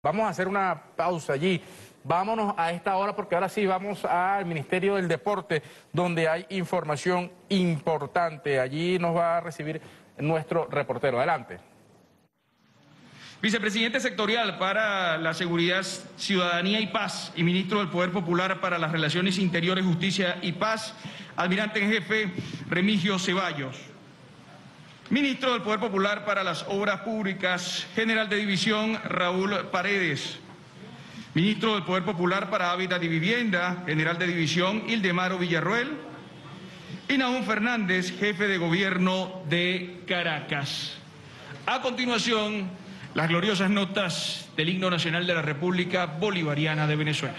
Vamos a hacer una pausa allí. Vámonos a esta hora porque ahora sí vamos al Ministerio del Deporte, donde hay información importante. Allí nos va a recibir nuestro reportero. Adelante. Vicepresidente sectorial para la Seguridad, Ciudadanía y Paz y ministro del Poder Popular para las Relaciones Interiores, Justicia y Paz, almirante en jefe Remigio Ceballos. Ministro del Poder Popular para las Obras Públicas, general de división Raúl Paredes. Ministro del Poder Popular para Hábitat y Vivienda, general de división Ildemaro Villarroel. Y Nahum Fernández, jefe de gobierno de Caracas. A continuación, las gloriosas notas del himno nacional de la República Bolivariana de Venezuela.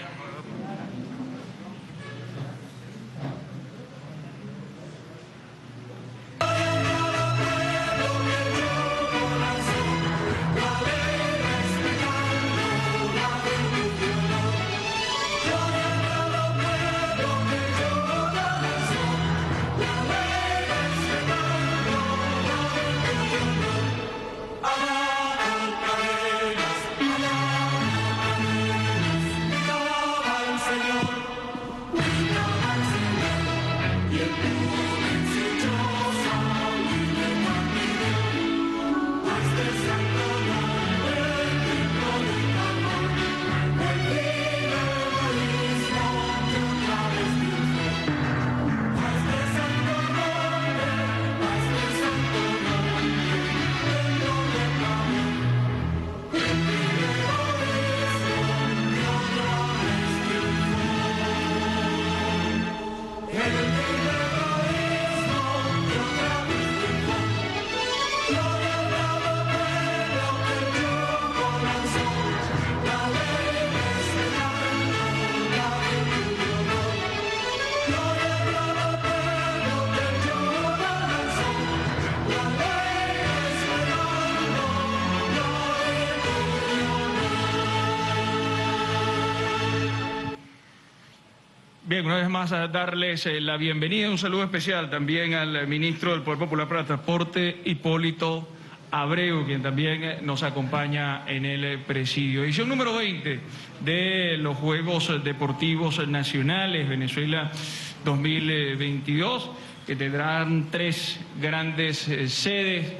Bien, una vez más a darles la bienvenida, un saludo especial también al ministro del Poder Popular para el Transporte, Hipólito Abreu, quien también nos acompaña en el presidio. Edición número 20 de los Juegos Deportivos Nacionales Venezuela 2022, que tendrán 3 grandes sedes,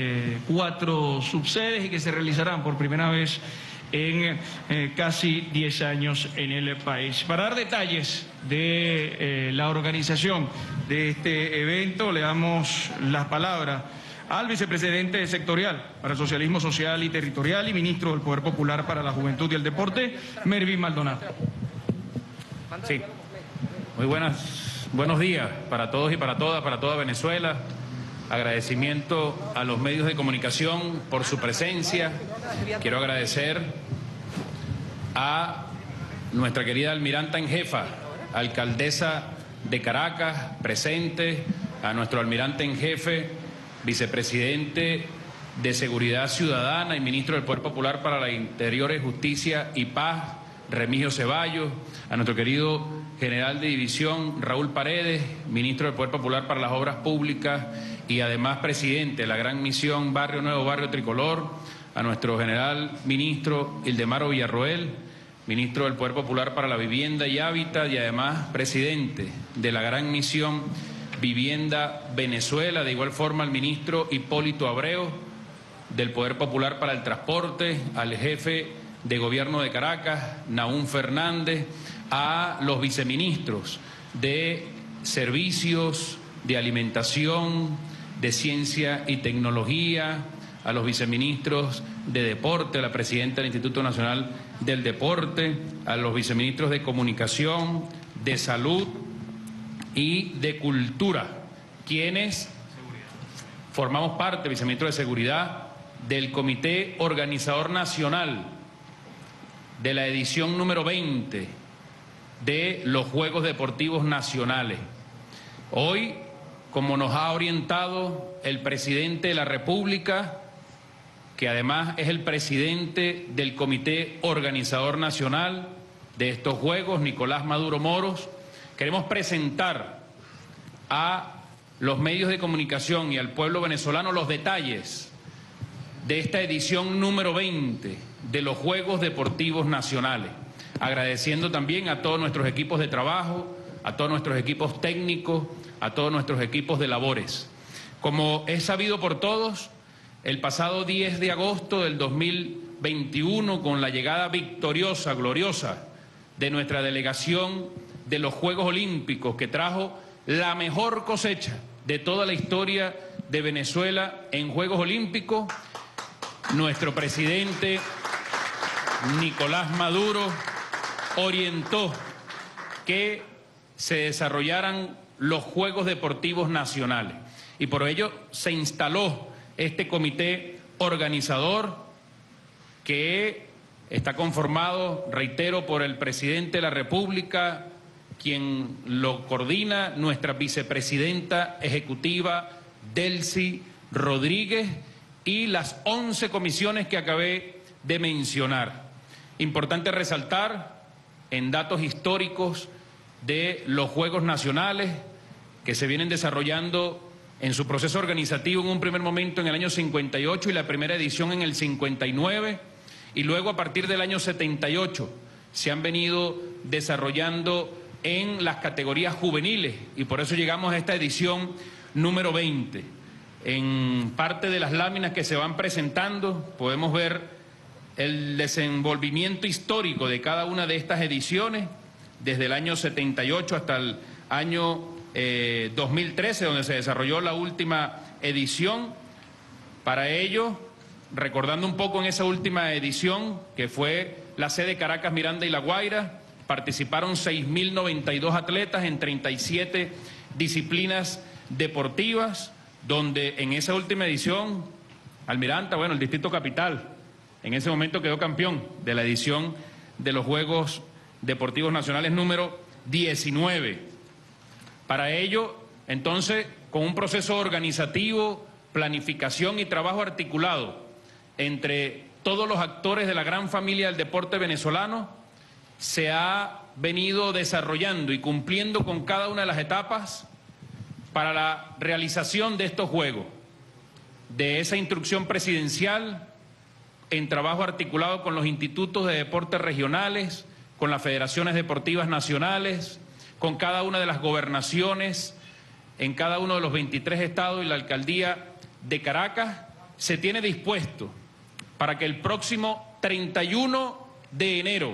4 subsedes y que se realizarán por primera vez en casi 10 años en el país. Para dar detalles de la organización de este evento, le damos las palabras al vicepresidente sectorial para el Socialismo Social y Territorial y ministro del Poder Popular para la Juventud y el Deporte, Mervin Maldonado. Sí, muy buenos días para todos y para todas, para toda Venezuela. Agradecimiento a los medios de comunicación por su presencia. Quiero agradecer a nuestra querida almiranta en jefa, alcaldesa de Caracas, presente, a nuestro almirante en jefe, vicepresidente de Seguridad Ciudadana y ministro del Poder Popular para la Interiores, Justicia y Paz, Remigio Ceballos, a nuestro querido general de división Raúl Paredes, ministro del Poder Popular para las Obras Públicas y además presidente de la gran misión Barrio Nuevo, Barrio Tricolor, a nuestro general ministro Ildemaro Villarroel, ministro del Poder Popular para la Vivienda y Hábitat y además presidente de la gran misión Vivienda Venezuela, de igual forma al ministro Hipólito Abreu del Poder Popular para el Transporte, al jefe de gobierno de Caracas, Nahum Fernández, a los viceministros de Servicios, de Alimentación, de Ciencia y Tecnología, a los viceministros de Deporte, a la presidenta del Instituto Nacional del Deporte, a los viceministros de Comunicación, de Salud y de Cultura, quienes formamos parte, viceministro de Seguridad, del Comité Organizador Nacional de la edición número 20 de los Juegos Deportivos Nacionales. Hoy, como nos ha orientado el presidente de la República, que además es el presidente del Comité Organizador Nacional de estos Juegos, Nicolás Maduro Moros, queremos presentar a los medios de comunicación y al pueblo venezolano los detalles de esta edición número 20 de los Juegos Deportivos Nacionales. Agradeciendo también a todos nuestros equipos de trabajo, a todos nuestros equipos técnicos, a todos nuestros equipos de labores. Como es sabido por todos, el pasado 10 de agosto del 2021, con la llegada victoriosa, gloriosa, de nuestra delegación de los Juegos Olímpicos, que trajo la mejor cosecha de toda la historia de Venezuela en Juegos Olímpicos, nuestro presidente Nicolás Maduro orientó que se desarrollaran los Juegos Deportivos Nacionales. Y por ello se instaló este comité organizador que está conformado, reitero, por el presidente de la República, quien lo coordina, nuestra vicepresidenta ejecutiva, Delcy Rodríguez, y las 11 comisiones que acabé de mencionar. Importante resaltar en datos históricos de los Juegos Nacionales que se vienen desarrollando en su proceso organizativo en un primer momento en el año 58 y la primera edición en el 59, y luego a partir del año 78 se han venido desarrollando en las categorías juveniles, y por eso llegamos a esta edición número 20. En parte de las láminas que se van presentando podemos ver el desenvolvimiento histórico de cada una de estas ediciones, desde el año 78 hasta el año 2013, donde se desarrolló la última edición. Para ello, recordando un poco en esa última edición, que fue la sede Caracas, Miranda y La Guaira, participaron 6.092 atletas en 37 disciplinas deportivas, donde en esa última edición, Almiranta, bueno, el Distrito Capital, en ese momento quedó campeón de la edición de los Juegos Deportivos Nacionales número 19. Para ello, entonces, con un proceso organizativo, planificación y trabajo articulado entre todos los actores de la gran familia del deporte venezolano, se ha venido desarrollando y cumpliendo con cada una de las etapas para la realización de estos Juegos, de esa instrucción presidencial en trabajo articulado con los institutos de deportes regionales, con las federaciones deportivas nacionales, con cada una de las gobernaciones, en cada uno de los 23 estados y la alcaldía de Caracas, se tiene dispuesto para que el próximo 31 de enero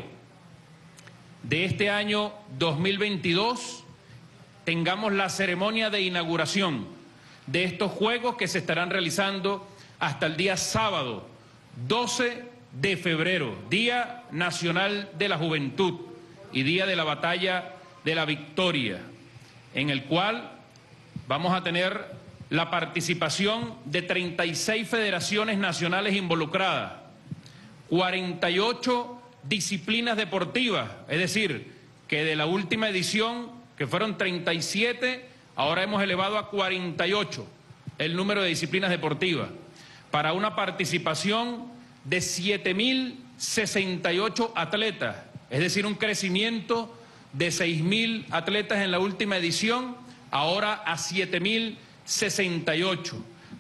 de este año 2022 tengamos la ceremonia de inauguración de estos Juegos que se estarán realizando hasta el día sábado 12 de febrero, Día Nacional de la Juventud y Día de la Batalla de la Victoria, en el cual vamos a tener la participación de 36 federaciones nacionales involucradas, 48 disciplinas deportivas, es decir, que de la última edición, que fueron 37, ahora hemos elevado a 48 el número de disciplinas deportivas, para una participación de 7.068 atletas, es decir, un crecimiento de 6.000 atletas en la última edición, ahora a 7.068,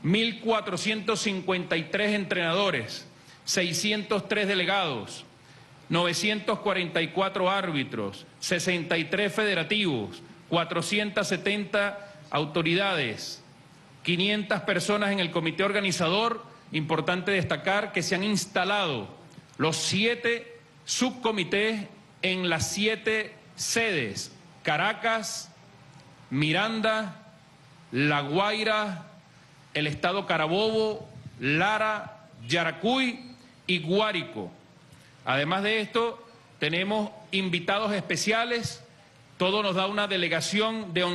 1.453 entrenadores, 603 delegados, 944 árbitros, 63 federativos, 470 autoridades, 500 personas en el comité organizador. Importante destacar que se han instalado los 7 subcomités en las 7 sedes: Caracas, Miranda, La Guaira, el estado Carabobo, Lara, Yaracuy y Guárico. Además de esto, tenemos invitados especiales. Todo nos da una delegación de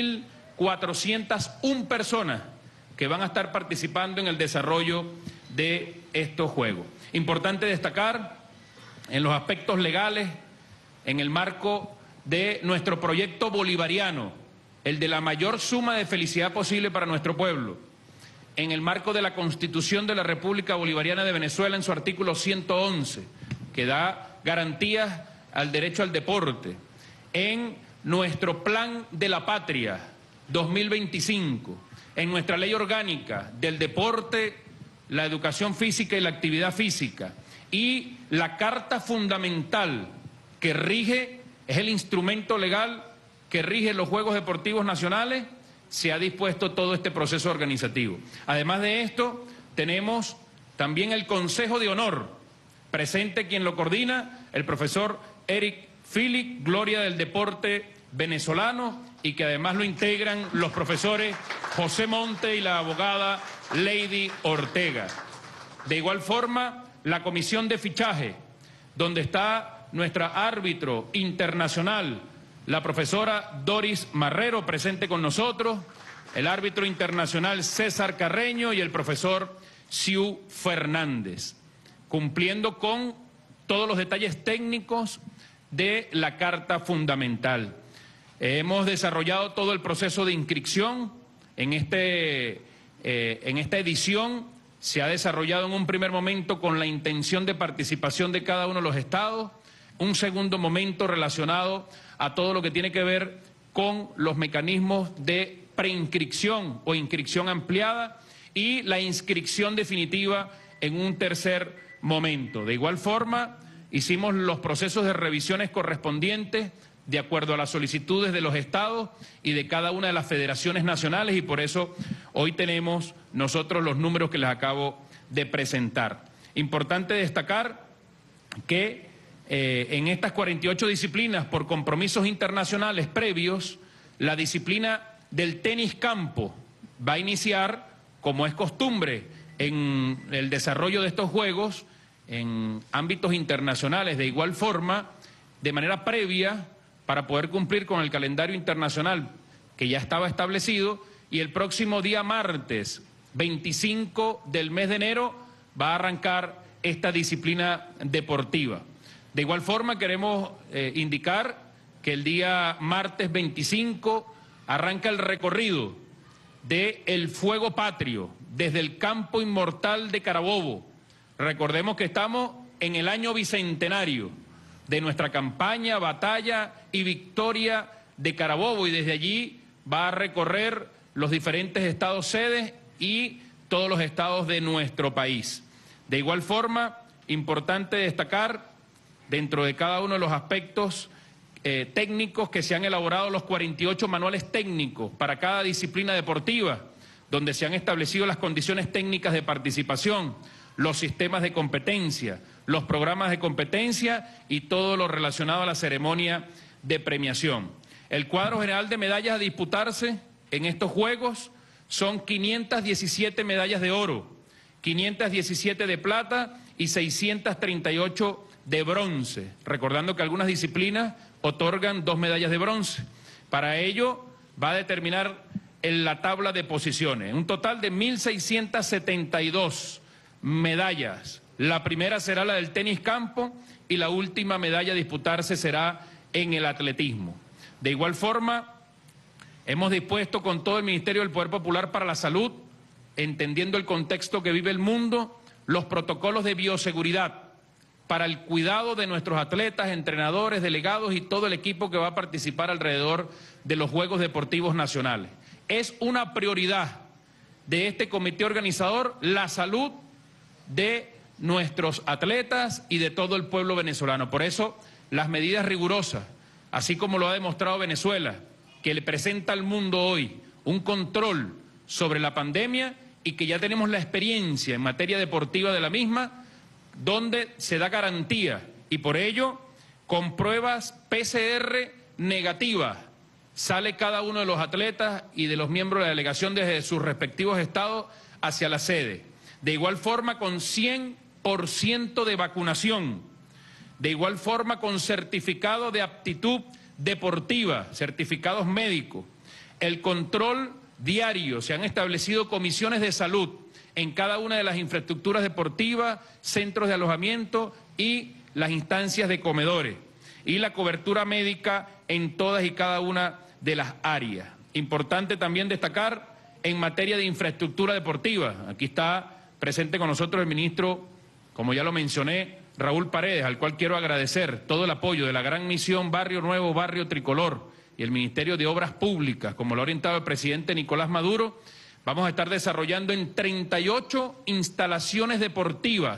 11.401 personas que van a estar participando en el desarrollo de estos Juegos. Importante destacar en los aspectos legales, en el marco de nuestro proyecto bolivariano, el de la mayor suma de felicidad posible para nuestro pueblo, en el marco de la Constitución de la República Bolivariana de Venezuela en su artículo 111, que da garantías al derecho al deporte, en nuestro Plan de la Patria 2025, en nuestra Ley Orgánica del Deporte, la Educación Física y la Actividad Física, y la Carta Fundamental que rige, es el instrumento legal que rige los Juegos Deportivos Nacionales, se ha dispuesto todo este proceso organizativo. Además de esto, tenemos también el Consejo de Honor, presente quien lo coordina, el profesor Eric Fili, gloria del deporte venezolano, y que además lo integran los profesores José Monte y la abogada Lady Ortega. De igual forma, la comisión de fichaje, donde está nuestra árbitro internacional, la profesora Doris Marrero, presente con nosotros, el árbitro internacional César Carreño y el profesor Siu Fernández, cumpliendo con todos los detalles técnicos de la Carta Fundamental. Hemos desarrollado todo el proceso de inscripción. En esta edición se ha desarrollado en un primer momento con la intención de participación de cada uno de los estados, un segundo momento relacionado a todo lo que tiene que ver con los mecanismos de preinscripción o inscripción ampliada y la inscripción definitiva en un tercer momento. De igual forma, hicimos los procesos de revisiones correspondientes de acuerdo a las solicitudes de los estados y de cada una de las federaciones nacionales, y por eso hoy tenemos nosotros los números que les acabo de presentar. Importante destacar que en estas 48 disciplinas por compromisos internacionales previos, la disciplina del tenis campo va a iniciar, como es costumbre en el desarrollo de estos juegos, en ámbitos internacionales. De igual forma, de manera previa, para poder cumplir con el calendario internacional que ya estaba establecido, y el próximo día martes 25 del mes de enero va a arrancar esta disciplina deportiva. De igual forma, queremos indicar que el día martes 25 arranca el recorrido del Fuego Patrio desde el Campo Inmortal de Carabobo. Recordemos que estamos en el año bicentenario de nuestra campaña, batalla y victoria de Carabobo, y desde allí va a recorrer los diferentes estados sedes y todos los estados de nuestro país. De igual forma, importante destacar dentro de cada uno de los aspectos técnicos que se han elaborado los 48 manuales técnicos para cada disciplina deportiva, donde se han establecido las condiciones técnicas de participación, los sistemas de competencia, los programas de competencia y todo lo relacionado a la ceremonia de premiación. El cuadro general de medallas a disputarse en estos Juegos son 517 medallas de oro, 517 de plata y 638 de bronce, recordando que algunas disciplinas otorgan 2 medallas de bronce. Para ello va a determinar en la tabla de posiciones un total de 1.672 medallas. La primera será la del tenis campo y la última medalla a disputarse será en el atletismo. De igual forma, hemos dispuesto con todo el Ministerio del Poder Popular para la Salud, entendiendo el contexto que vive el mundo, los protocolos de bioseguridad para el cuidado de nuestros atletas, entrenadores, delegados y todo el equipo que va a participar alrededor de los Juegos Deportivos Nacionales. Es una prioridad de este comité organizador la salud de nuestros atletas y de todo el pueblo venezolano. Por eso, las medidas rigurosas, así como lo ha demostrado Venezuela, que le presenta al mundo hoy un control sobre la pandemia y que ya tenemos la experiencia en materia deportiva de la misma, donde se da garantía y por ello, con pruebas PCR negativas, sale cada uno de los atletas y de los miembros de la delegación desde sus respectivos estados hacia la sede. De igual forma, con 100% de vacunación, de igual forma con certificado de aptitud deportiva, certificados médicos, el control diario, se han establecido comisiones de salud en cada una de las infraestructuras deportivas, centros de alojamiento y las instancias de comedores, y la cobertura médica en todas y cada una de las áreas. Importante también destacar en materia de infraestructura deportiva, aquí está presente con nosotros el ministro, como ya lo mencioné, Raúl Paredes, al cual quiero agradecer todo el apoyo de la gran misión Barrio Nuevo, Barrio Tricolor y el Ministerio de Obras Públicas, como lo ha orientado el presidente Nicolás Maduro. Vamos a estar desarrollando en 38 instalaciones deportivas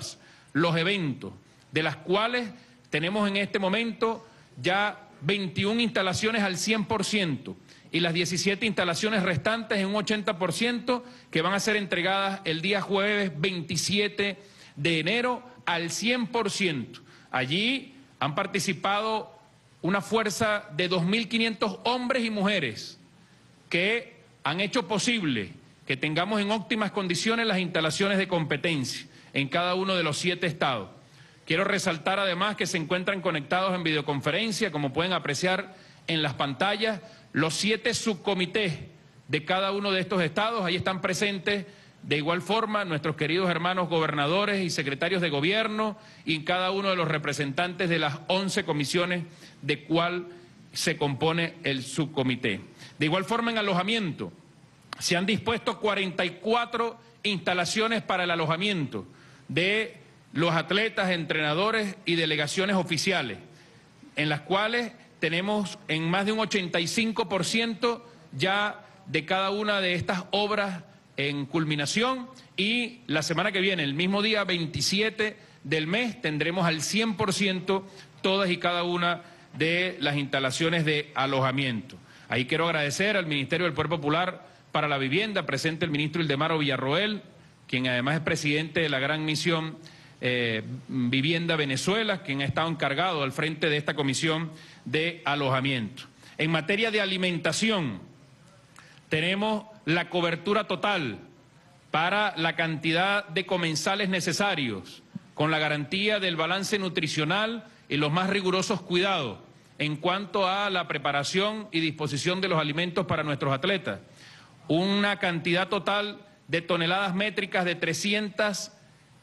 los eventos, de las cuales tenemos en este momento ya 21 instalaciones al 100% y las 17 instalaciones restantes en un 80% que van a ser entregadas el día jueves 27 de enero al 100%. Allí han participado una fuerza de 2.500 hombres y mujeres que han hecho posible que tengamos en óptimas condiciones las instalaciones de competencia en cada uno de los 7 estados. Quiero resaltar además que se encuentran conectados en videoconferencia, como pueden apreciar en las pantallas, los 7 subcomités de cada uno de estos estados. Ahí están presentes de igual forma nuestros queridos hermanos gobernadores y secretarios de gobierno y cada uno de los representantes de las 11 comisiones de cual se compone el subcomité. De igual forma, en alojamiento, se han dispuesto 44 instalaciones para el alojamiento de los atletas, entrenadores y delegaciones oficiales, en las cuales tenemos en más de un 85% ya de cada una de estas obras en culminación, y la semana que viene, el mismo día 27 del mes, tendremos al 100% todas y cada una de las instalaciones de alojamiento. Ahí quiero agradecer al Ministerio del Poder Popular para la Vivienda, presente el ministro Ildemaro Villarroel, quien además es presidente de la gran misión Vivienda Venezuela, quien ha estado encargado al frente de esta comisión de alojamiento. En materia de alimentación, tenemos la cobertura total para la cantidad de comensales necesarios, con la garantía del balance nutricional y los más rigurosos cuidados en cuanto a la preparación y disposición de los alimentos para nuestros atletas. Una cantidad total de toneladas métricas de 303,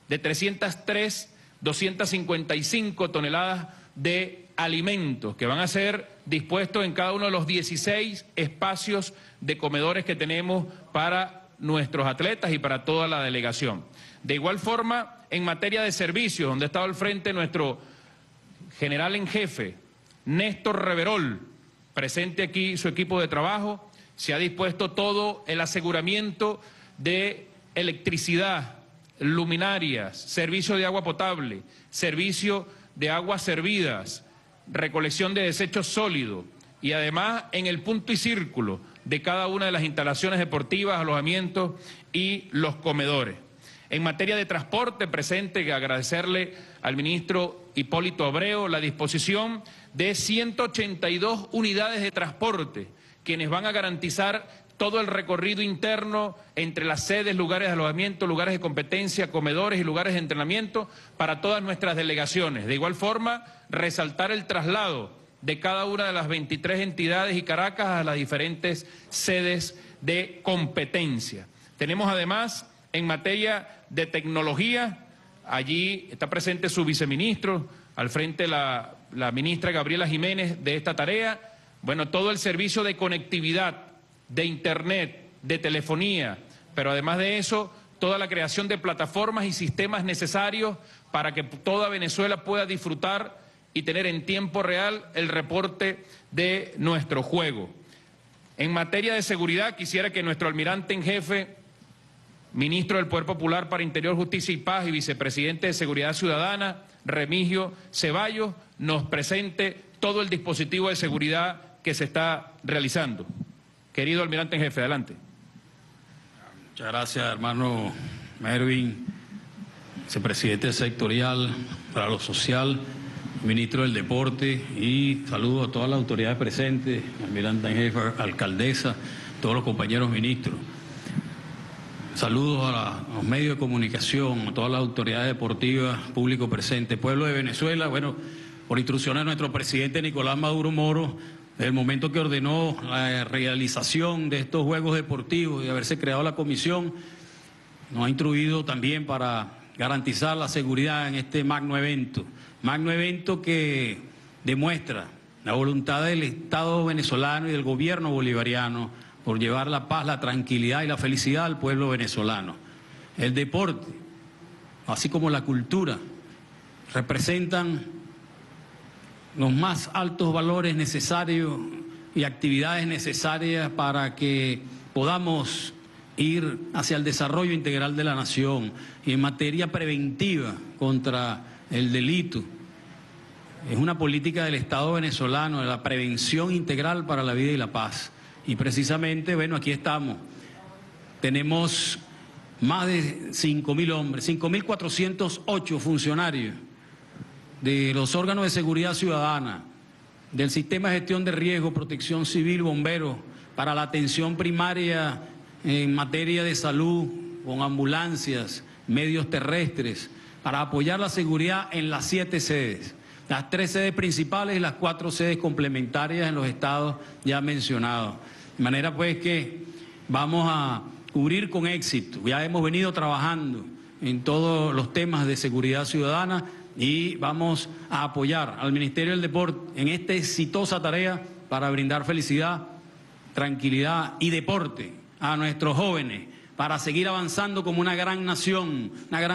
255 toneladas de alimentos que van a ser dispuestos en cada uno de los 16 espacios de comedores que tenemos para nuestros atletas y para toda la delegación. De igual forma, en materia de servicios, donde ha estado al frente nuestro general en jefe, Néstor Reverol, presente aquí su equipo de trabajo, se ha dispuesto todo el aseguramiento de electricidad, luminarias, servicio de agua potable, servicio de aguas servidas, recolección de desechos sólidos y además en el punto y círculo de cada una de las instalaciones deportivas, alojamientos y los comedores. En materia de transporte, presente, agradecerle al ministro Hipólito Abreu la disposición de 182 unidades de transporte, quienes van a garantizar todo el recorrido interno entre las sedes, lugares de alojamiento, lugares de competencia, comedores y lugares de entrenamiento para todas nuestras delegaciones. De igual forma, resaltar el traslado de cada una de las 23 entidades y Caracas a las diferentes sedes de competencia. Tenemos además, en materia de tecnología, allí está presente su viceministro, al frente la ministra Gabriela Jiménez de esta tarea. Bueno, todo el servicio de conectividad, de internet, de telefonía, pero además de eso, toda la creación de plataformas y sistemas necesarios para que toda Venezuela pueda disfrutar y tener en tiempo real el reporte de nuestro juego. En materia de seguridad, quisiera que nuestro almirante en jefe, ministro del Poder Popular para Interior, Justicia y Paz y vicepresidente de Seguridad Ciudadana, Remigio Ceballos, nos presente todo el dispositivo de seguridad que se está realizando. Querido almirante en jefe, adelante. Muchas gracias, hermano Mervin, vicepresidente sectorial para lo social, ministro del Deporte, y saludo a todas las autoridades presentes, almirante en jefe, alcaldesa, todos los compañeros ministros. Saludos a los medios de comunicación, a todas las autoridades deportivas, público presente, pueblo de Venezuela. Bueno, por instrucciones de nuestro presidente Nicolás Maduro Moro, desde el momento que ordenó la realización de estos Juegos Deportivos y haberse creado la comisión, nos ha instruido también para garantizar la seguridad en este magno evento que demuestra la voluntad del Estado venezolano y del gobierno bolivariano por llevar la paz, la tranquilidad y la felicidad al pueblo venezolano. El deporte, así como la cultura, representan los más altos valores necesarios y actividades necesarias para que podamos ir hacia el desarrollo integral de la nación y en materia preventiva contra el delito. Es una política del Estado venezolano, de la prevención integral para la vida y la paz. Y precisamente, bueno, aquí estamos. Tenemos más de 5.000 hombres, 5.408 funcionarios de los órganos de seguridad ciudadana, del sistema de gestión de riesgo, protección civil, bomberos, para la atención primaria en materia de salud, con ambulancias, medios terrestres, para apoyar la seguridad en las 7 sedes, las 3 sedes principales y las 4 sedes complementarias en los estados ya mencionados. De manera pues que vamos a cubrir con éxito. Ya hemos venido trabajando en todos los temas de seguridad ciudadana y vamos a apoyar al Ministerio del Deporte en esta exitosa tarea para brindar felicidad, tranquilidad y deporte a nuestros jóvenes, para seguir avanzando como una gran nación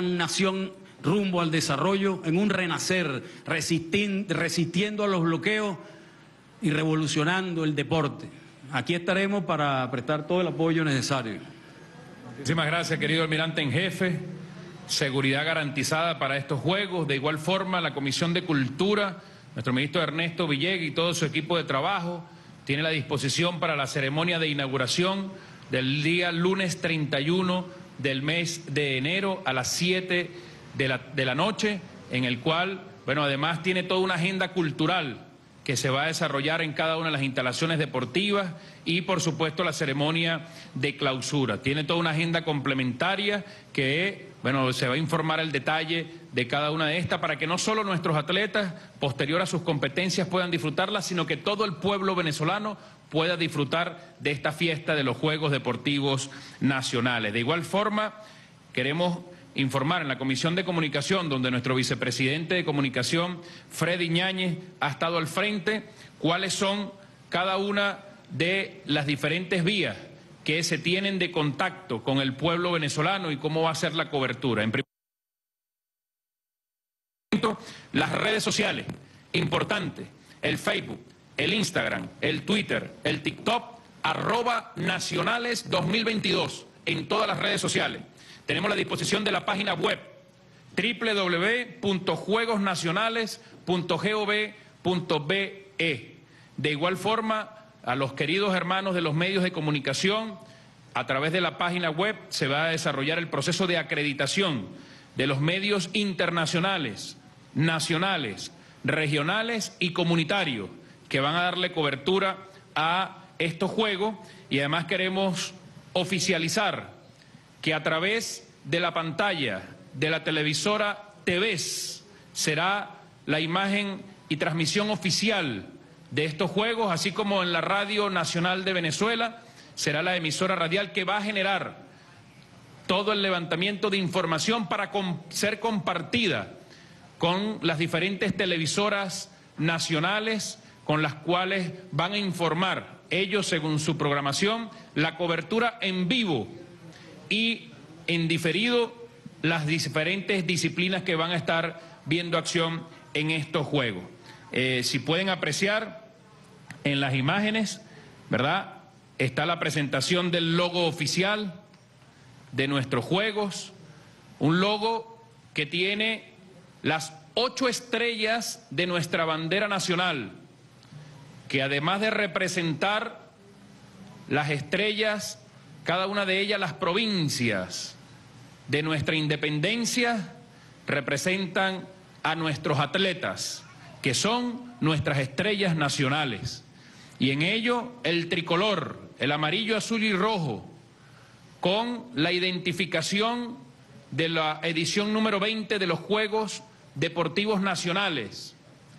rumbo al desarrollo, en un renacer, resistiendo a los bloqueos y revolucionando el deporte. Aquí estaremos para prestar todo el apoyo necesario. Muchísimas gracias, querido almirante en jefe. Seguridad garantizada para estos Juegos. De igual forma, la Comisión de Cultura, nuestro ministro Ernesto Villegas y todo su equipo de trabajo, tiene la disposición para la ceremonia de inauguración del día lunes 31 del mes de enero a las 7 de la noche, en el cual, bueno, además tiene toda una agenda cultural que se va a desarrollar en cada una de las instalaciones deportivas y, por supuesto, la ceremonia de clausura. Tiene toda una agenda complementaria que, bueno, se va a informar el detalle de cada una de estas para que no solo nuestros atletas, posterior a sus competencias, puedan disfrutarlas, sino que todo el pueblo venezolano pueda disfrutar de esta fiesta de los Juegos Deportivos Nacionales. De igual forma, queremos informar en la Comisión de Comunicación, donde nuestro vicepresidente de Comunicación, Freddy Ñáñez, ha estado al frente, cuáles son cada una de las diferentes vías que se tienen de contacto con el pueblo venezolano y cómo va a ser la cobertura. En primer lugar, las redes sociales, importante, el Facebook, el Instagram, el Twitter, el TikTok, @nacionales2022, en todas las redes sociales. Tenemos la disposición de la página web www.juegosnacionales.gov.be. De igual forma, a los queridos hermanos de los medios de comunicación, a través de la página web se va a desarrollar el proceso de acreditación de los medios internacionales, nacionales, regionales y comunitarios que van a darle cobertura a estos Juegos, y además queremos oficializar que a través de la pantalla de la televisora TVS será la imagen y transmisión oficial de estos Juegos, así como en la Radio Nacional de Venezuela será la emisora radial que va a generar todo el levantamiento de información para ser compartida con las diferentes televisoras nacionales, con las cuales van a informar ellos, según su programación, la cobertura en vivo y en diferido las diferentes disciplinas que van a estar viendo acción en estos Juegos. Si pueden apreciar en las imágenes, ¿verdad?, está la presentación del logo oficial de nuestros Juegos, un logo que tiene las 8 estrellas de nuestra bandera nacional, que además de representar las estrellas, cada una de ellas las provincias de nuestra independencia, representan a nuestros atletas, que son nuestras estrellas nacionales. Y en ello el tricolor, el amarillo, azul y rojo, con la identificación de la edición número 20 de los Juegos Deportivos Nacionales,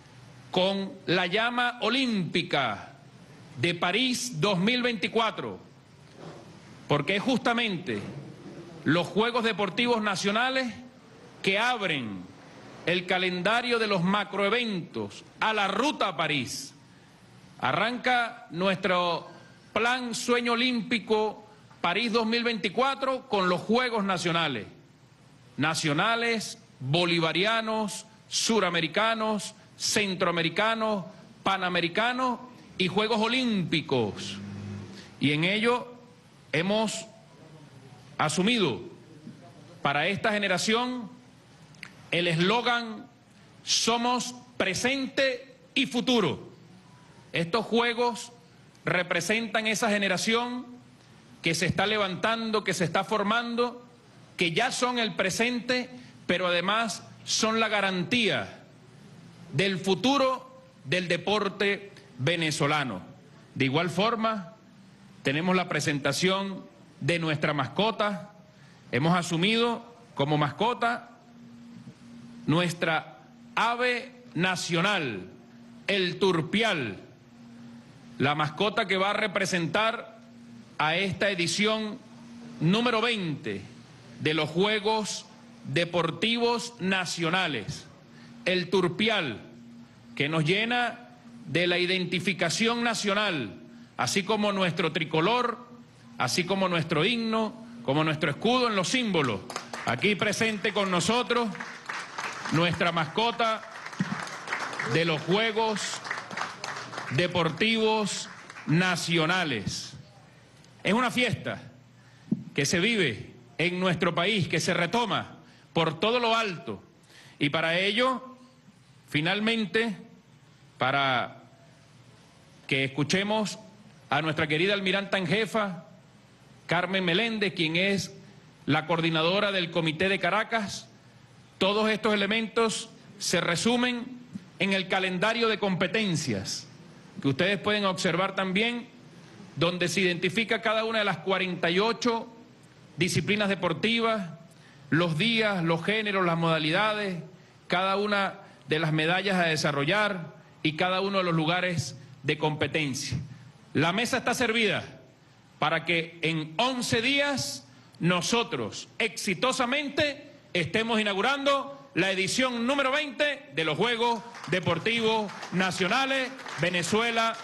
con la llama olímpica de París 2024, porque es justamente los Juegos Deportivos Nacionales que abren el calendario de los macroeventos a la ruta a París. Arranca nuestro plan Sueño Olímpico París 2024 con los Juegos Nacionales, bolivarianos, suramericanos, centroamericanos, panamericanos y Juegos Olímpicos. Y en ello hemos asumido para esta generación el eslogan "Somos presente y futuro". Estos Juegos representan esa generación que se está levantando, que se está formando, que ya son el presente, pero además son la garantía del futuro del deporte venezolano. De igual forma, tenemos la presentación de nuestra mascota. Hemos asumido como mascota nuestra ave nacional, el turpial, la mascota que va a representar a esta edición número 20 de los Juegos Deportivos Nacionales. El turpial, que nos llena de la identificación nacional, así como nuestro tricolor, así como nuestro himno, como nuestro escudo en los símbolos. Aquí presente con nosotros nuestra mascota de los Juegos Deportivos Nacionales. Es una fiesta que se vive en nuestro país, que se retoma por todo lo alto, y para ello, finalmente, para que escuchemos a nuestra querida almiranta en jefa, Carmen Meléndez, quien es la coordinadora del Comité de Caracas. Todos estos elementos se resumen en el calendario de competencias, que ustedes pueden observar también, donde se identifica cada una de las 48 disciplinas deportivas, los días, los géneros, las modalidades, cada una de las medallas a desarrollar y cada uno de los lugares de competencia. La mesa está servida para que en 11 días nosotros exitosamente estemos inaugurando la edición número 20 de los Juegos Deportivos Nacionales Venezuela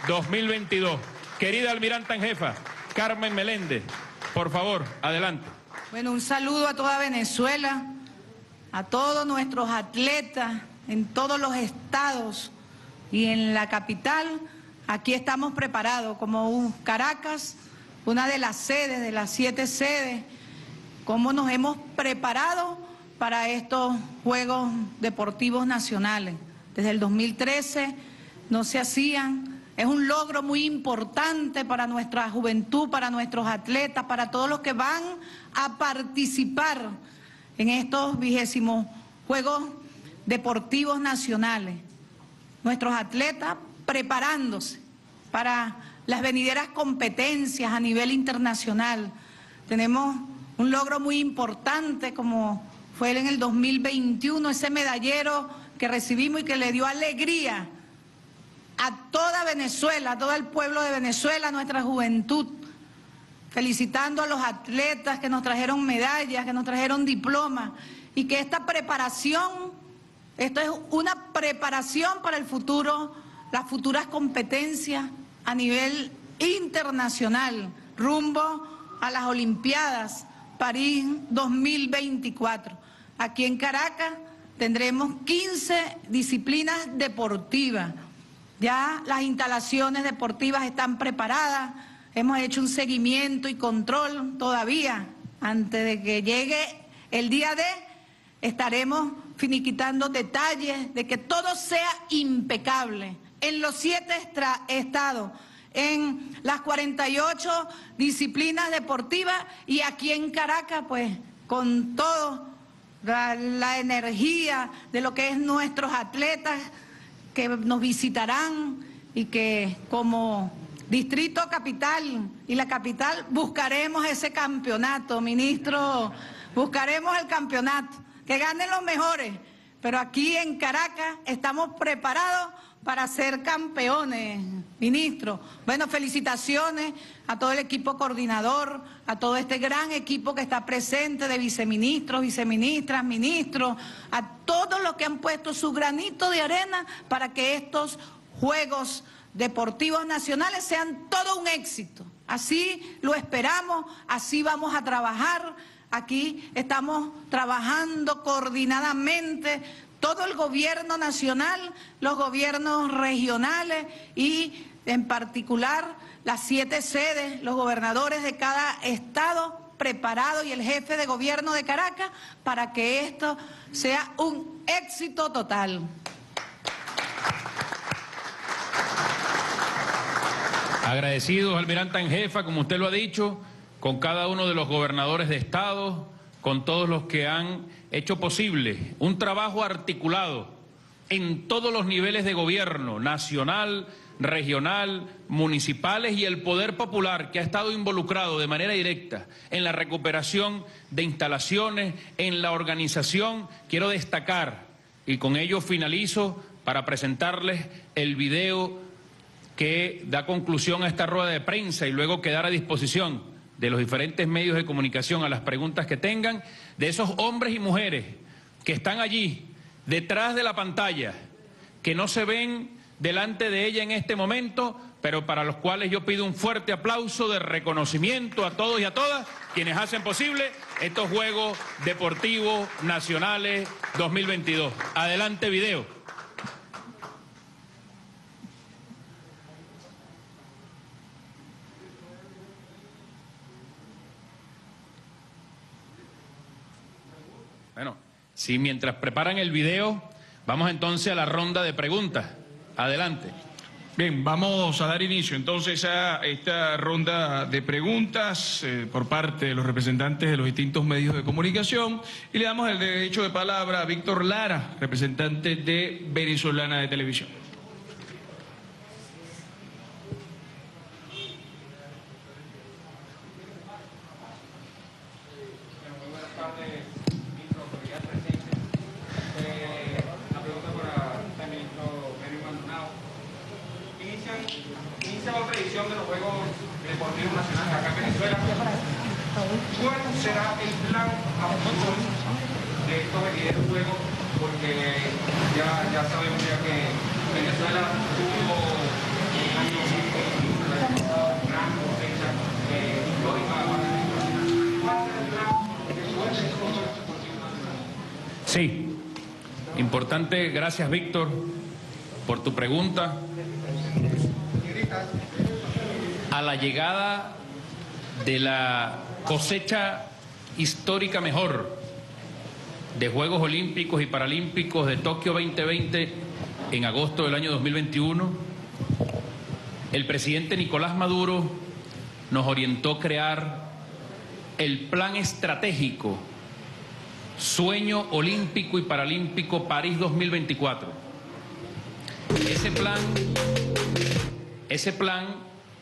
2022. Querida almiranta en jefa, Carmen Meléndez, por favor, adelante. Bueno, un saludo a toda Venezuela, a todos nuestros atletas en todos los estados y en la capital. Aquí estamos preparados como Caracas, una de las sedes, de las 7 sedes, cómo nos hemos preparado para estos Juegos Deportivos Nacionales. Desde el 2013 no se hacían. Es un logro muy importante para nuestra juventud, para nuestros atletas, para todos los que van a participar en estos 20º Juegos Deportivos Nacionales. Nuestros atletas preparándose para las venideras competencias a nivel internacional. Tenemos un logro muy importante como fue en el 2021, ese medallero que recibimos y que le dio alegría a toda Venezuela, a todo el pueblo de Venezuela, a nuestra juventud, felicitando a los atletas que nos trajeron medallas, que nos trajeron diplomas, y que esta preparación, esto es una preparación para el futuro, las futuras competencias a nivel internacional, rumbo a las Olimpiadas París 2024. Aquí en Caracas tendremos 15 disciplinas deportivas. Ya las instalaciones deportivas están preparadas, hemos hecho un seguimiento y control todavía. Antes de que llegue el día D, estaremos finiquitando detalles de que todo sea impecable en los 7 estados, en las 48 disciplinas deportivas y aquí en Caracas, pues con todo la energía de lo que es nuestros atletas que nos visitarán y que como Distrito Capital y la capital buscaremos ese campeonato, ministro, buscaremos el campeonato, que ganen los mejores, pero aquí en Caracas estamos preparados para ser campeones, ministro. Bueno, felicitaciones a todo el equipo coordinador, a todo este gran equipo que está presente de viceministros, viceministras, ministros, a todos los que han puesto su granito de arena para que estos Juegos Deportivos Nacionales sean todo un éxito. Así lo esperamos, así vamos a trabajar. Aquí estamos trabajando coordinadamente todo el gobierno nacional, los gobiernos regionales y en particular las 7 sedes, los gobernadores de cada estado preparado y el jefe de gobierno de Caracas para que esto sea un éxito total. Agradecidos, almiranta en jefa, como usted lo ha dicho, con cada uno de los gobernadores de estado, con todos los que han hecho posible un trabajo articulado en todos los niveles de gobierno, nacional, regional, municipales y el poder popular que ha estado involucrado de manera directa en la recuperación de instalaciones, en la organización. Quiero destacar, y con ello finalizo, para presentarles el video que da conclusión a esta rueda de prensa y luego quedar a disposición de los diferentes medios de comunicación a las preguntas que tengan, de esos hombres y mujeres que están allí, detrás de la pantalla, que no se ven delante de ella en este momento, pero para los cuales yo pido un fuerte aplauso de reconocimiento a todos y a todas quienes hacen posible estos Juegos Deportivos Nacionales 2022. Adelante, video. Bueno, si mientras preparan el video, vamos entonces a la ronda de preguntas. Adelante. Bien, vamos a dar inicio entonces a esta ronda de preguntas por parte de los representantes de los distintos medios de comunicación y le damos el derecho de palabra a Víctor Lara, representante de Venezolana de Televisión. Inicia otra edición de los Juegos Deportivos Nacionales acá en Venezuela. ¿Cuál será el plan a futuro de estos venideros juegos? Porque ya sabemos ya que Venezuela tuvo un año realizado gran cosecha histórica. ¿Cuál será el plan después de estos Juegos Deportivos Nacionales? Sí, importante, gracias Víctor por tu pregunta. A la llegada de la cosecha histórica mejor de Juegos Olímpicos y Paralímpicos de Tokio 2020 en agosto del año 2021, el presidente Nicolás Maduro nos orientó a crear el plan estratégico Sueño Olímpico y Paralímpico París 2024. Ese plan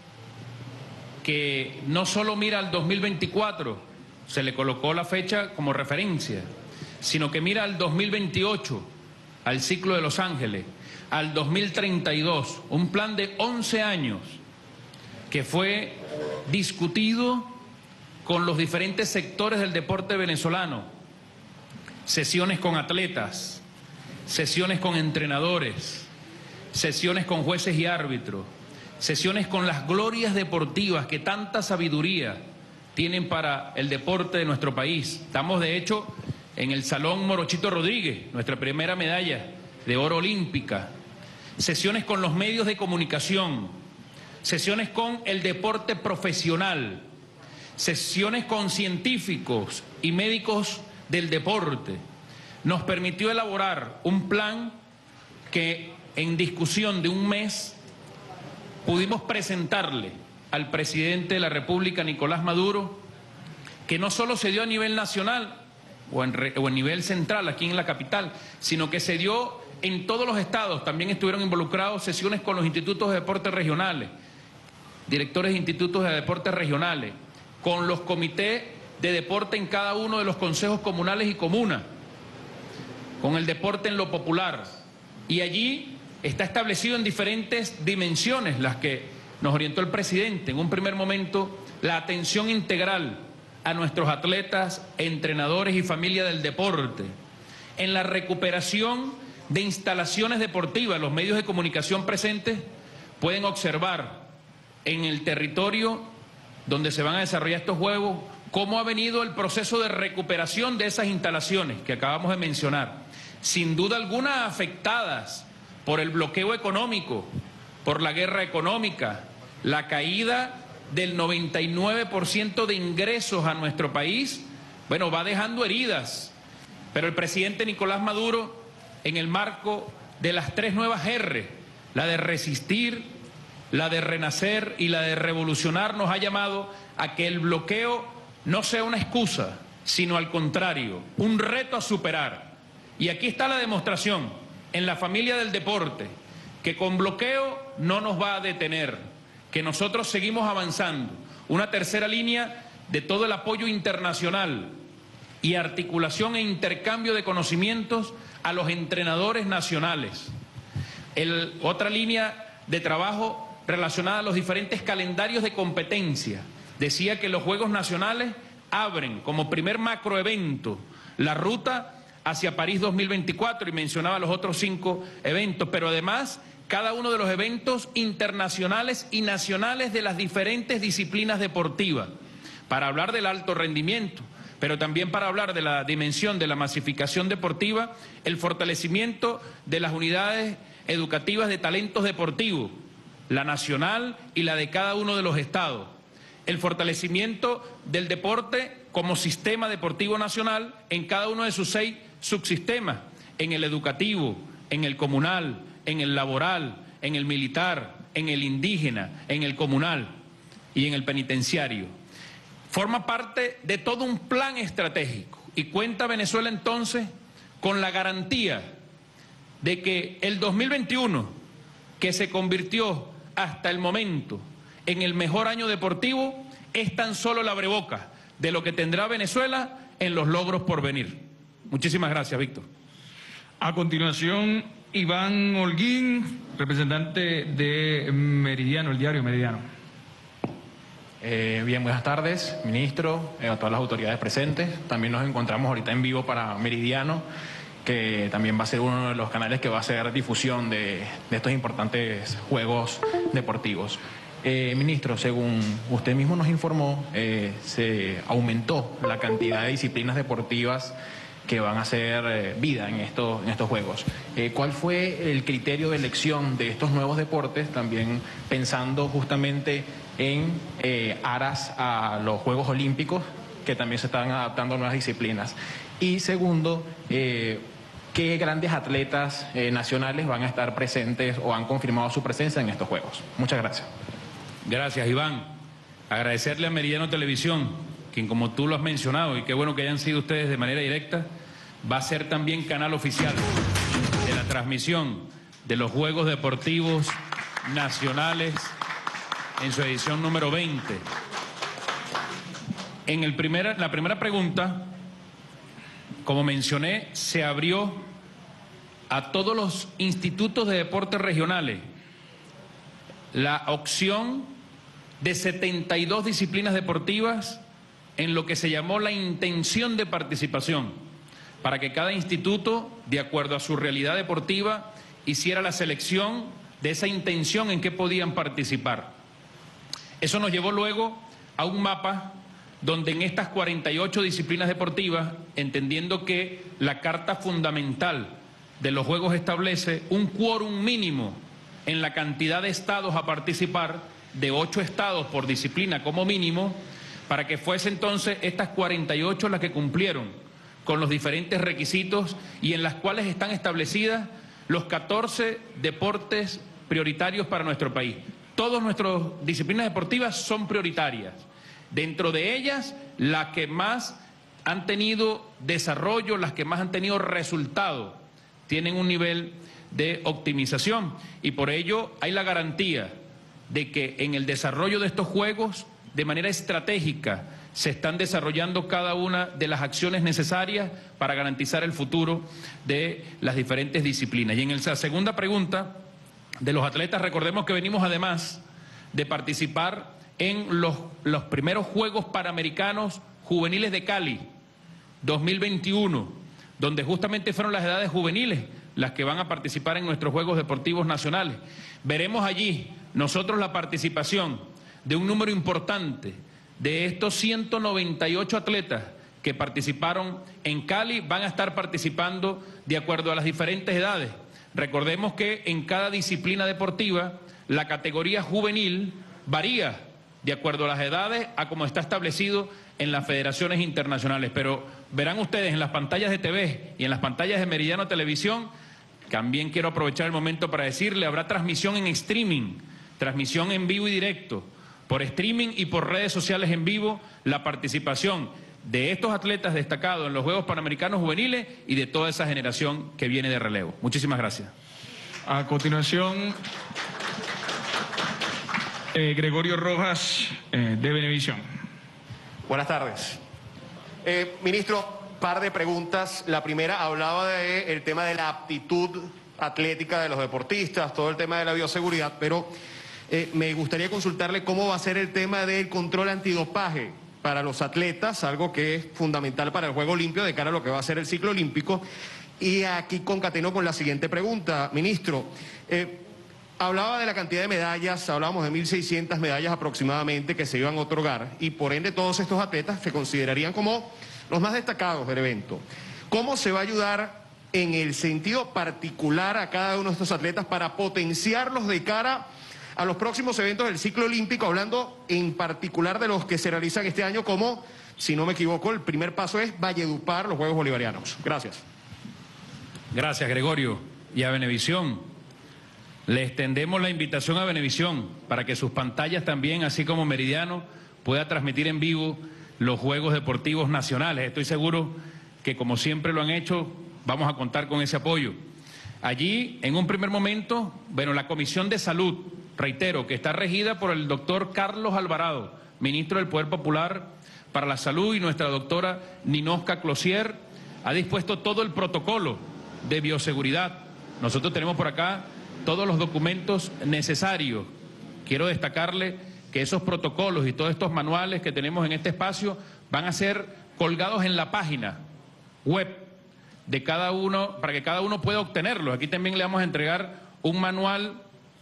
que no solo mira al 2024, se le colocó la fecha como referencia, sino que mira al 2028, al ciclo de Los Ángeles, al 2032, un plan de 11 años que fue discutido con los diferentes sectores del deporte venezolano, sesiones con atletas, sesiones con entrenadores, sesiones con jueces y árbitros, sesiones con las glorias deportivas que tanta sabiduría tienen para el deporte de nuestro país. Estamos, de hecho, en el Salón Morochito Rodríguez, nuestra primera medalla de oro olímpica. Sesiones con los medios de comunicación, sesiones con el deporte profesional, sesiones con científicos y médicos del deporte. Nos permitió elaborar un plan que en discusión de un mes pudimos presentarle al presidente de la República, Nicolás Maduro, que no solo se dio a nivel nacional o en nivel central aquí en la capital, sino que se dio en todos los estados. También estuvieron involucrados sesiones con los institutos de deportes regionales, directores de institutos de deportes regionales, con los comités de deporte en cada uno de los consejos comunales y comunas, con el deporte en lo popular. Y allí está establecido en diferentes dimensiones las que nos orientó el presidente. En un primer momento, la atención integral a nuestros atletas, entrenadores y familia del deporte. En la recuperación de instalaciones deportivas, los medios de comunicación presentes pueden observar en el territorio donde se van a desarrollar estos juegos cómo ha venido el proceso de recuperación de esas instalaciones que acabamos de mencionar. Sin duda alguna afectadas por el bloqueo económico, por la guerra económica, la caída del 99% de ingresos a nuestro país, bueno, va dejando heridas. Pero el presidente Nicolás Maduro, en el marco de las 3 nuevas R, la de resistir, la de renacer y la de revolucionar, nos ha llamado a que el bloqueo no sea una excusa, sino al contrario, un reto a superar. Y aquí está la demostración, en la familia del deporte, que con bloqueo no nos va a detener, que nosotros seguimos avanzando. Una tercera línea de todo el apoyo internacional y articulación e intercambio de conocimientos a los entrenadores nacionales. Otra línea de trabajo relacionada a los diferentes calendarios de competencia. Decía que los Juegos Nacionales abren como primer macroevento la ruta hacia París 2024 y mencionaba los otros 5 eventos, pero además cada uno de los eventos internacionales y nacionales de las diferentes disciplinas deportivas, para hablar del alto rendimiento, pero también para hablar de la dimensión de la masificación deportiva, el fortalecimiento de las unidades educativas de talentos deportivos, la nacional y la de cada uno de los estados, el fortalecimiento del deporte como sistema deportivo nacional en cada uno de sus 6 subsistemas, en el educativo, en el comunal, en el laboral, en el militar, en el indígena, en el comunal y en el penitenciario. Forma parte de todo un plan estratégico y cuenta Venezuela entonces con la garantía de que el 2021, que se convirtió hasta el momento en el mejor año deportivo, es tan solo la abrebocas de lo que tendrá Venezuela en los logros por venir. Muchísimas gracias, Víctor. A continuación, Iván Holguín, representante de Meridiano, el diario Meridiano. Bien, buenas tardes, ministro, a todas las autoridades presentes. También nos encontramos ahorita en vivo para Meridiano, que también va a ser uno de los canales que va a hacer difusión de estos importantes juegos deportivos. Ministro, según usted mismo nos informó, se aumentó la cantidad de disciplinas deportivas que van a hacer vida en estos juegos. ¿Cuál fue el criterio de elección de estos nuevos deportes, también pensando justamente en aras a los Juegos Olímpicos, que también se están adaptando a nuevas disciplinas? Y segundo, ¿qué grandes atletas nacionales van a estar presentes o han confirmado su presencia en estos Juegos? Muchas gracias. Gracias, Iván. Agradecerle a Meridiano Televisión, quien, como tú lo has mencionado, y qué bueno que hayan sido ustedes de manera directa, va a ser también canal oficial de la transmisión de los Juegos Deportivos Nacionales en su edición número 20. La primera pregunta, como mencioné, se abrió a todos los institutos de deportes regionales la opción de 72 disciplinas deportivas en lo que se llamó la intención de participación, para que cada instituto, de acuerdo a su realidad deportiva, hiciera la selección de esa intención en que podían participar. Eso nos llevó luego a un mapa donde en estas 48 disciplinas deportivas, entendiendo que la Carta Fundamental de los Juegos establece un quórum mínimo en la cantidad de estados a participar, de 8 estados por disciplina como mínimo, para que fuese entonces estas 48 las que cumplieron con los diferentes requisitos y en las cuales están establecidas los 14 deportes prioritarios para nuestro país. Todas nuestras disciplinas deportivas son prioritarias. Dentro de ellas, las que más han tenido desarrollo, las que más han tenido resultado, tienen un nivel de optimización y por ello hay la garantía de que en el desarrollo de estos juegos, de manera estratégica, se están desarrollando cada una de las acciones necesarias para garantizar el futuro de las diferentes disciplinas. Y en la segunda pregunta de los atletas, recordemos que venimos además de participar en los primeros Juegos Panamericanos Juveniles de Cali 2021, donde justamente fueron las edades juveniles las que van a participar en nuestros Juegos Deportivos Nacionales. Veremos allí nosotros la participación de un número importante de estos 198 atletas que participaron en Cali, van a estar participando de acuerdo a las diferentes edades. Recordemos que en cada disciplina deportiva la categoría juvenil varía de acuerdo a las edades, a como está establecido en las federaciones internacionales. Pero verán ustedes en las pantallas de TV y en las pantallas de Meridiano Televisión, también quiero aprovechar el momento para decirle, habrá transmisión en streaming, transmisión en vivo y directo, por streaming y por redes sociales en vivo, la participación de estos atletas destacados en los Juegos Panamericanos Juveniles y de toda esa generación que viene de relevo. Muchísimas gracias. A continuación, Gregorio Rojas, de Venevisión. Buenas tardes. Ministro, par de preguntas. La primera hablaba del tema de la aptitud atlética de los deportistas, todo el tema de la bioseguridad, pero me gustaría consultarle cómo va a ser el tema del control antidopaje para los atletas, algo que es fundamental para el Juego Limpio de cara a lo que va a ser el ciclo olímpico. Y aquí concateno con la siguiente pregunta, ministro. Hablaba de la cantidad de medallas, hablábamos de 1.600 medallas aproximadamente que se iban a otorgar y por ende todos estos atletas se considerarían como los más destacados del evento. ¿Cómo se va a ayudar en el sentido particular a cada uno de estos atletas para potenciarlos de cara a los próximos eventos del ciclo olímpico, hablando en particular de los que se realizan este año como, si no me equivoco, el primer paso es Valledupar, los Juegos Bolivarianos? Gracias. Gracias, Gregorio. Y a Venevisión, le extendemos la invitación a Venevisión para que sus pantallas también, así como Meridiano, pueda transmitir en vivo los Juegos Deportivos Nacionales. Estoy seguro que, como siempre lo han hecho, vamos a contar con ese apoyo. Allí, en un primer momento, bueno, la Comisión de Salud, reitero, que está regida por el doctor Carlos Alvarado, ministro del Poder Popular para la Salud, y nuestra doctora Ninosca Closier, ha dispuesto todo el protocolo de bioseguridad. Nosotros tenemos por acá todos los documentos necesarios. Quiero destacarle que esos protocolos y todos estos manuales que tenemos en este espacio van a ser colgados en la página web de cada uno, para que cada uno pueda obtenerlos. Aquí también le vamos a entregar un manual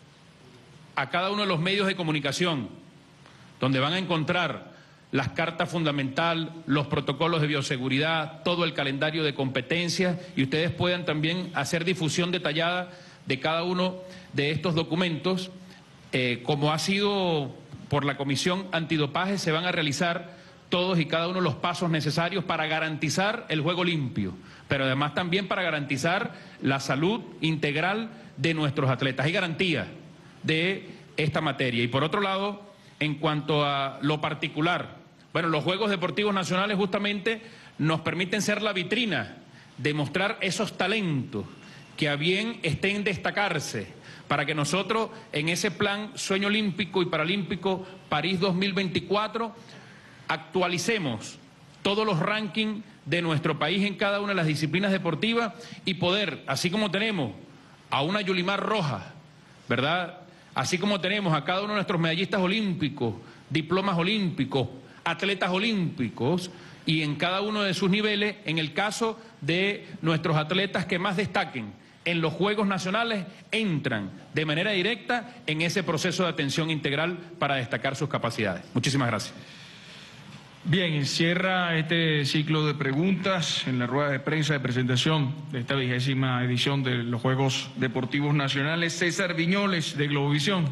a cada uno de los medios de comunicación, donde van a encontrar las cartas fundamental, los protocolos de bioseguridad, todo el calendario de competencias, y ustedes puedan también hacer difusión detallada de cada uno de estos documentos. Como ha sido por la Comisión Antidopaje, se van a realizar todos y cada uno de los pasos necesarios para garantizar el juego limpio, pero además también para garantizar la salud integral de nuestros atletas. Hay garantía de esta materia. Y por otro lado, en cuanto a lo particular, bueno, los Juegos Deportivos Nacionales justamente nos permiten ser la vitrina, demostrar esos talentos que a bien estén destacarse, para que nosotros en ese plan Sueño Olímpico y Paralímpico París 2024 actualicemos todos los rankings de nuestro país en cada una de las disciplinas deportivas y poder, así como tenemos a una Yulimar Rojas, ¿verdad?, así como tenemos a cada uno de nuestros medallistas olímpicos, diplomas olímpicos, atletas olímpicos, y en cada uno de sus niveles, en el caso de nuestros atletas que más destaquen en los Juegos Nacionales, entran de manera directa en ese proceso de atención integral para destacar sus capacidades. Muchísimas gracias. Bien, cierra este ciclo de preguntas en la rueda de prensa de presentación de esta 20ª edición de los Juegos Deportivos Nacionales, César Viñoles, de Globovisión.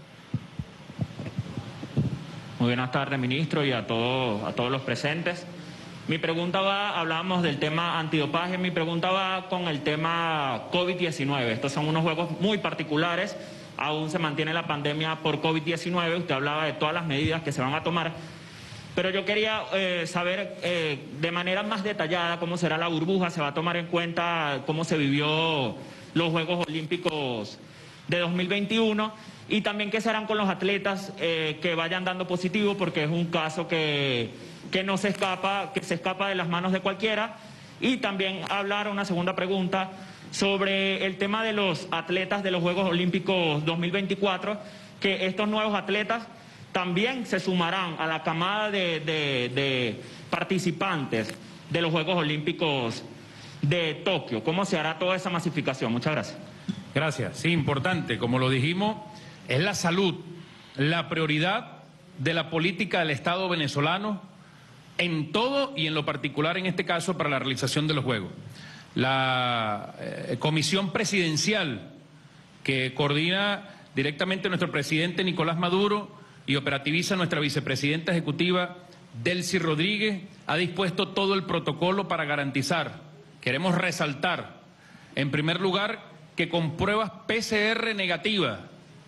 Muy buenas tardes, ministro, y a todos los presentes. Mi pregunta va, hablábamos del tema antidopaje, mi pregunta va con el tema COVID-19. Estos son unos juegos muy particulares, aún se mantiene la pandemia por COVID-19, usted hablaba de todas las medidas que se van a tomar, pero yo quería saber de manera más detallada cómo será la burbuja, se va a tomar en cuenta cómo se vivió los Juegos Olímpicos de 2021 y también qué serán con los atletas que vayan dando positivo, porque es un caso que no se escapa, que se escapa de las manos de cualquiera. Y también hablar, una segunda pregunta, sobre el tema de los atletas de los Juegos Olímpicos 2024, que estos nuevos atletas también se sumarán a la camada de participantes de los Juegos Olímpicos de Tokio. ¿Cómo se hará toda esa masificación? Muchas gracias. Gracias. Sí, importante. Como lo dijimos, es la salud la prioridad de la política del Estado venezolano en todo y en lo particular en este caso para la realización de los Juegos. La comisión presidencial que coordina directamente nuestro presidente Nicolás Maduro y operativiza nuestra vicepresidenta ejecutiva, Delcy Rodríguez, ha dispuesto todo el protocolo para garantizar, queremos resaltar, en primer lugar, que con pruebas PCR negativas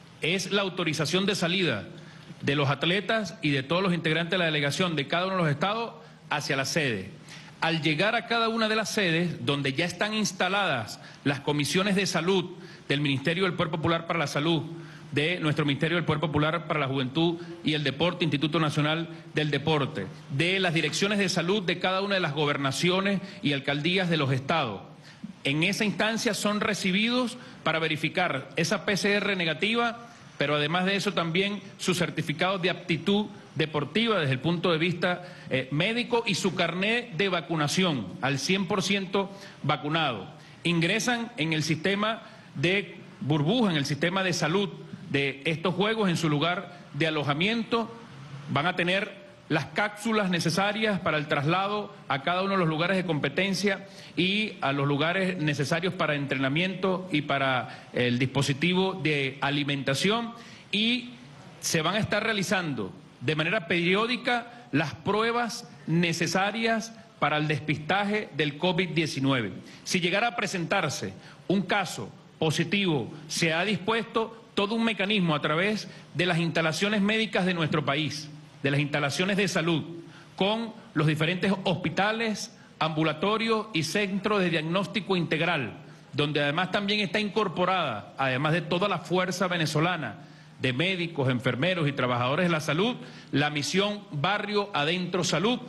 es la autorización de salida de los atletas y de todos los integrantes de la delegación de cada uno de los estados hacia la sede. Al llegar a cada una de las sedes, donde ya están instaladas las comisiones de salud del Ministerio del Poder Popular para la Salud, de nuestro Ministerio del Poder Popular para la Juventud y el Deporte, Instituto Nacional del Deporte, de las direcciones de salud de cada una de las gobernaciones y alcaldías de los estados. En esa instancia son recibidos para verificar esa PCR negativa, pero además de eso también su certificado de aptitud deportiva desde el punto de vista médico y su carnet de vacunación al 100% vacunado. Ingresan en el sistema de burbuja, en el sistema de salud de estos juegos en su lugar de alojamiento, van a tener las cápsulas necesarias para el traslado a cada uno de los lugares de competencia y a los lugares necesarios para entrenamiento y para el dispositivo de alimentación, y se van a estar realizando de manera periódica las pruebas necesarias para el despistaje del COVID-19. Si llegara a presentarse un caso positivo, se ha dispuesto todo un mecanismo a través de las instalaciones médicas de nuestro país, de las instalaciones de salud, con los diferentes hospitales, ambulatorios y centros de diagnóstico integral, donde además también está incorporada, además de toda la fuerza venezolana de médicos, enfermeros y trabajadores de la salud, la misión Barrio Adentro Salud,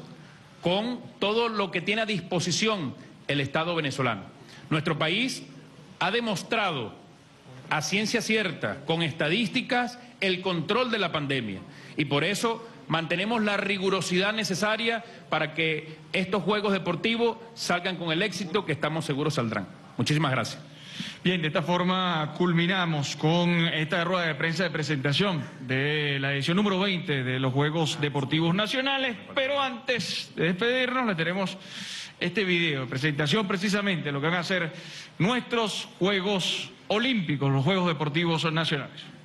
con todo lo que tiene a disposición el Estado venezolano. Nuestro país ha demostrado a ciencia cierta, con estadísticas, el control de la pandemia, y por eso mantenemos la rigurosidad necesaria para que estos Juegos Deportivos salgan con el éxito que estamos seguros saldrán. Muchísimas gracias. Bien, de esta forma culminamos con esta rueda de prensa de presentación de la edición número 20 de los Juegos Deportivos Nacionales, pero antes de despedirnos le tenemos este video de presentación precisamente de lo que van a ser nuestros Juegos Olímpicos, los Juegos Deportivos Nacionales.